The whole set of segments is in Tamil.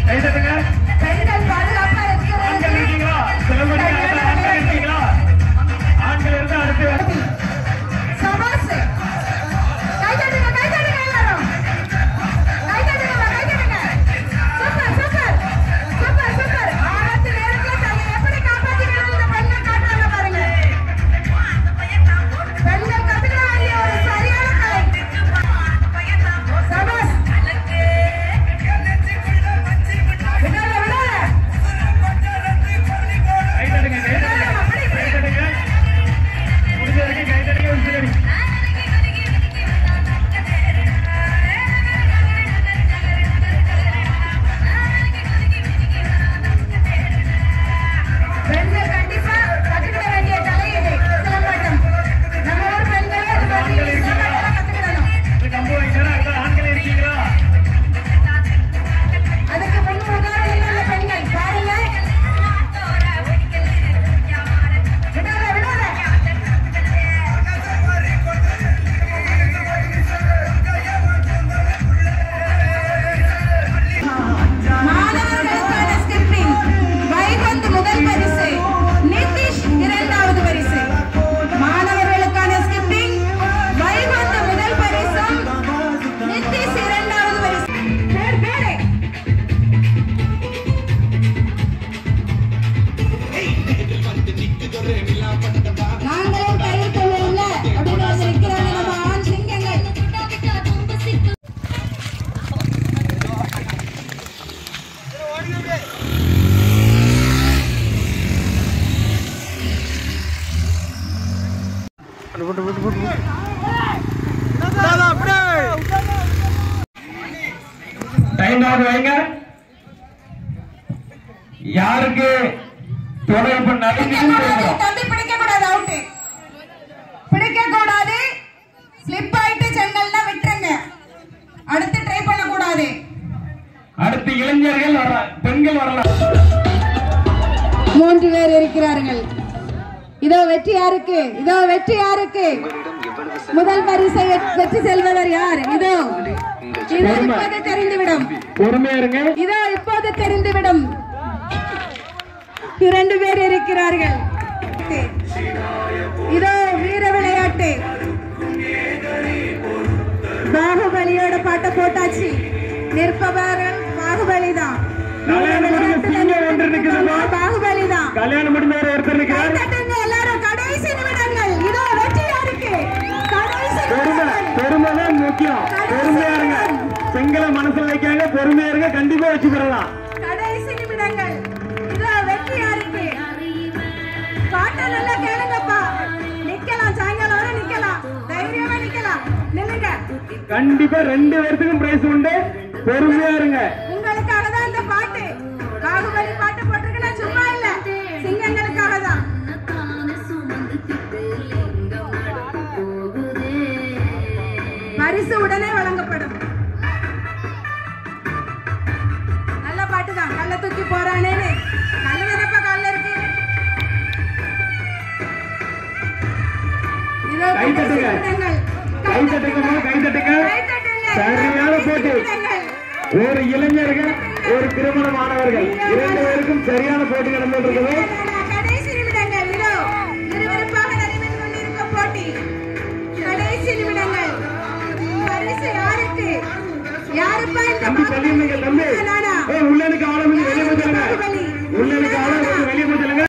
யாருக்கு தொடர்பு பிடிக்க கூடாது. ஸ்லிப் ஆயிட்டு செங்கல்னா விட்டுருங்க. அடுத்து ட்ரை பண்ண கூடாது. அடுத்து இளைஞர்கள் பெண்கள் வரலாம். 3 பேர் இருக்கிறார்கள். இதோ வெற்றி யாருக்கு? இதோ வெற்றி யாருக்கு? முதல் பரிசை வெற்றி செல்வதர் யார்? இதோ இப்போது தெரிந்துவிடும். இதோ இப்போது தெரிந்துவிடும். 2 பேர் இருக்கிறார்கள். இதோ வீர விளையாட்டு. பாகுபலியோட பாட்டை போட்டாச்சு. நிற்பவர்கள் பாகுபலிதான். பாகுபலிதான். கல்யாணம் முடிந்தவர் ஒருத்தர் எல்லாரும் கடைசி நிமிடங்கள். இதோ வெற்றி யாருக்கு? பொறுமைதான் முக்கியம். பொறுமையா இருங்க. செங்கல மனசுல வைக்காங்க. பொறுமையா இருங்க. கண்டிப்பா வச்சு பெறலாம். கடைசி நிமிடங்கள். இதோ வெற்றி யாருக்கு? பாட்டை நல்லா கேளுங்கப்பா. நிக்கலாம். சாயங்காலம் வரை நிக்கலாம். தைரியமா நிக்கலாம். நில்லுங்க. கண்டிப்பா 2 பேருக்கும் பிரைஸ் உண்டு. பொறுமையா இருங்க. உங்களுக்காக தான் இந்த பாட்டு. பாகுபலி பாட்டு போட்டிருக்கேன். சும்மா இல்ல, சிங்கங்களுக்காக தான். பரிசு உடனே வழங்கப்படும். நல்ல பாட்டு தான். கல்ல தூக்கி போறானே. கல்ல நினைப்பா கல்ல இருக்கு. கை தட்டுங்க. சரியான போட்டி. ஒரு இளைஞர்கள், ஒரு திருமணமானவர்கள் 2 பேருக்கும் சரியான போட்டி நடந்துள்ளது. கடைசி நிமிடங்கள். இதோ விறுவிறுப்பாக நடைபெற்றுக் கொண்டிருக்கும் போட்டி. கடைசி நிமிடங்கள். பரிசு யாருக்கு? யாருப்பா இந்த தம்பி சொல்லிருந்தீங்க தம்பி. உள்ளனுக்கு ஆளு வெளியே போச்சுங்க. உள்ளனுக்கு ஆளு வெளியே போச்சுங்க.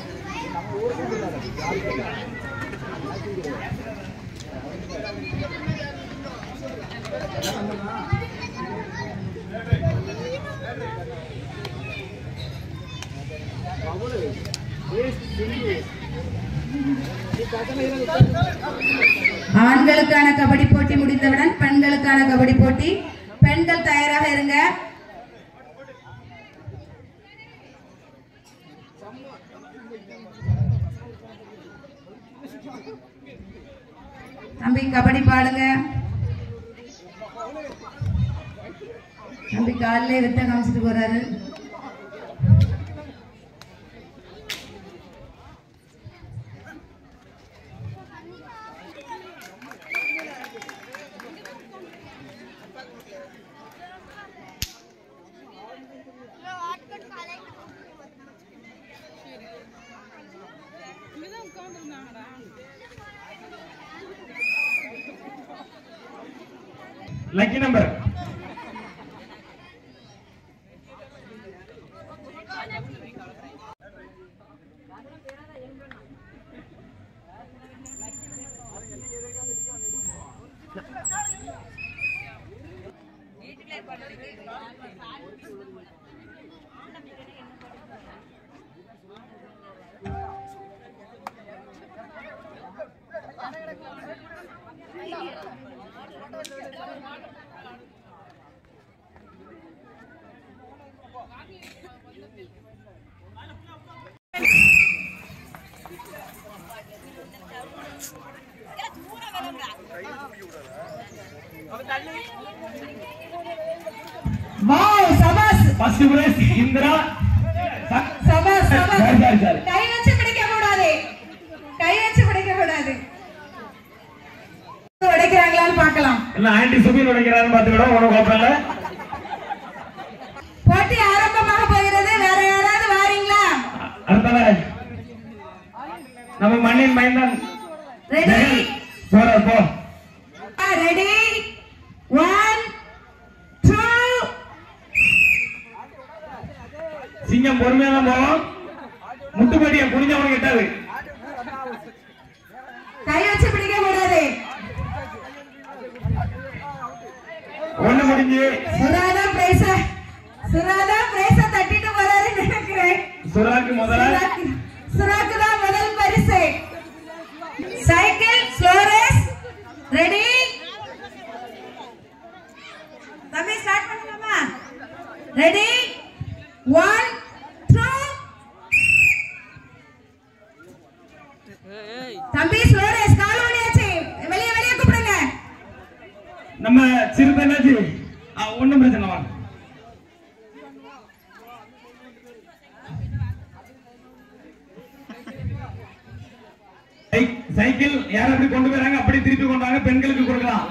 ஆண்களுக்கான கபடி போட்டி முடிந்தவுடன் பெண்களுக்கான கபடி போட்டி. பெண்கள் தயாராக இருங்க. தம்பி கபடி பாடுங்க. தம்பி காலிலே வித்த காமிச்சிட்டு போறாரு. Lucky number first prize Indira சபாஸ் சபாஸ் கை வச்சு பிடிக்க கூடாது கை வச்சு பிடிக்க கூடாது உடைக்கறாங்களான்னு பார்க்கலாம் இல்ல ஆன்ட்டி சுபின் உடைக்கறான்னு பாத்துறோம் ஒண்ணும் கோபம் இல்ல போட்டி ஆரம்பமாக போகிறது வேற யாராவது வாரீங்களா அடுத்தல நம்ம மண்ணின் மைந்தன் ரெடி போற போ ரெடி 1 2 சிங்கம் பொறுமையா தான் போவோம் முட்டுப்படியா குனிஞ்சவங்க கிட்டாது கை வச்சு பிடிக்க கூடாது ஒண்ணு முடிஞ்சு சுராதா பிரைஸ தட்டிட்டு வராருன்னு நினைக்கிறேன் சுராக்கு முதல்ல சுராக்கு தான் முதல் பரிசு சைக்கிள் ஸ்லோ ரேஸ் ரெடி தம்பி ஸ்டார்ட் பண்ணுங்கம்மா ரெடி 1 தம்பி ஸ்லோ ரேஸ் கால் ஓடியாச்சு வெளிய கூப்பிடுங்க நம்ம சிறுதனாஜி ஒண்ணும் பிரச்சனை வா சைக்கிள் யார் அப்படி கொண்டு போறாங்க அப்படி திருப்பி கொண்டு வாங்க பெண்களுக்கு கொடுக்கலாம்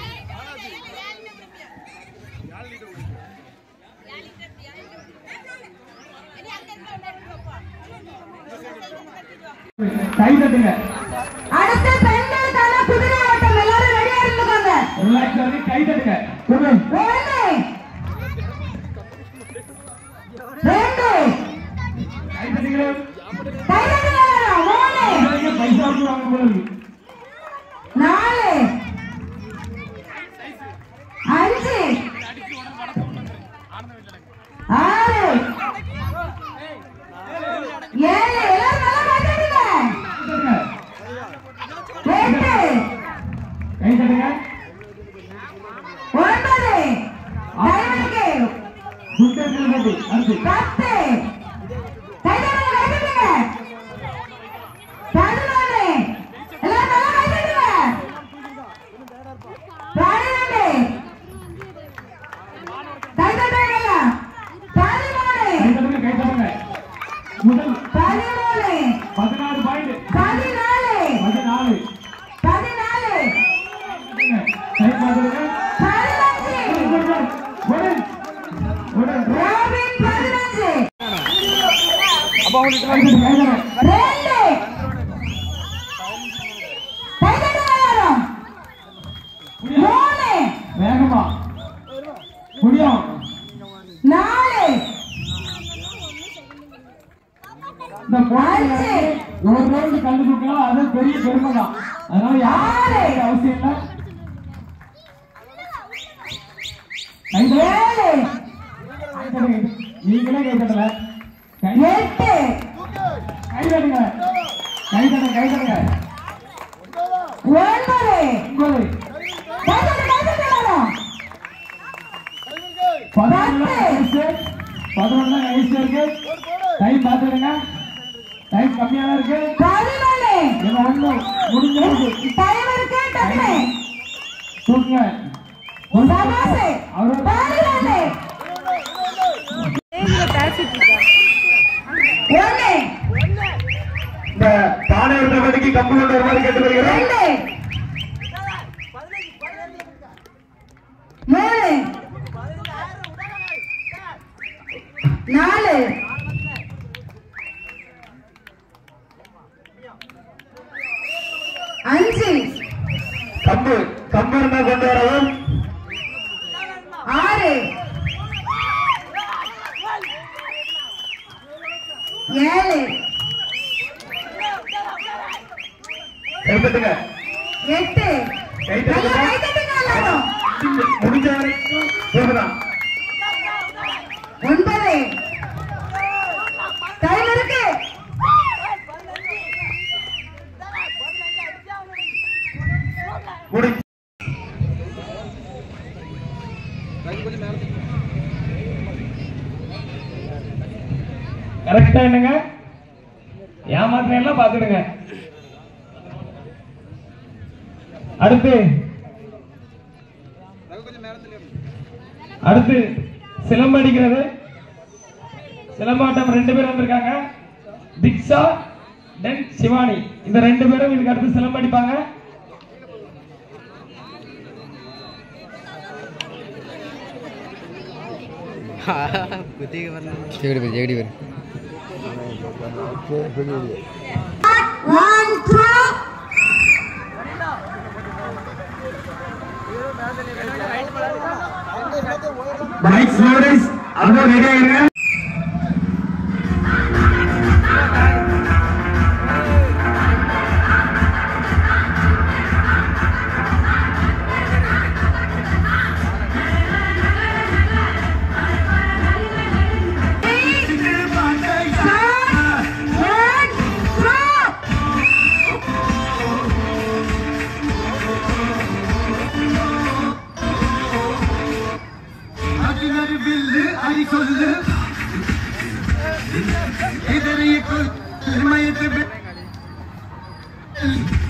கை தட்டுங்க அடுத்த பெண்களுக்கான குதிரை ஓட்டம் எல்லாரும் ரெடியா இருந்துக்கோங்க ரிலாக்ஸ் ஆகி கை தட்டுங்க குடு 1 2 கை தட்டுங்க கை தட்டுங்க 3 பைசா வாங்க போல 4 5 6 7 எல்லாரும் நல்லா கை தட்டுங்க 8 கை தட்டுங்க 9 வேகமா முடியும் 4 இந்த ஒரு ரவுண்ட் கண்டு தூக்கலாம் அது பெரிய பெருமை தான் அதனால யாரும் அவசியம் இல்லை 7 நீங்களே கை தட்டல 8 கை தட்டுங்க கை தட்டுங்க கை தட்டுங்க 9 11 ஐஸ் இருக்கு டைம் பாத்துடுங்க டைம் கம்மியா தான் இருக்கு 11 முடிஞ்சது டைம் இருக்கு டக்குனு தூக்குங்க சபாஸ் அவரு 11 இந்த பானை விடுறதுக்கு கம்பு கொண்டு வருமாறு கேட்டுக்கொள்கிறேன் 3 4 5 கம்பு இருந்தா கொண்டு வரவும் 7 கைதட்டுங்க 8 கைதட்டுங்க எல்லாரும் முடிஞ்ச வரைக்கும் போகலாம் 9 டைம் இருக்கு முடிஞ்சு கரெக்டா என்னங்க ஏமாத்திரம் எல்லாம் பாத்துடுங்க. அடுத்து சிலம்படிக்கிறது. சிலம்பாட்டம் 2 பேர் வந்திருக்காங்க. திக்ஷா தென் சிவானி. இந்த 2 பேரும் இதுக்கு அடுத்து சிலம்படிப்பாங்க. Bikes loaders, above ready ஆயிருங்க. इधर ये कुछ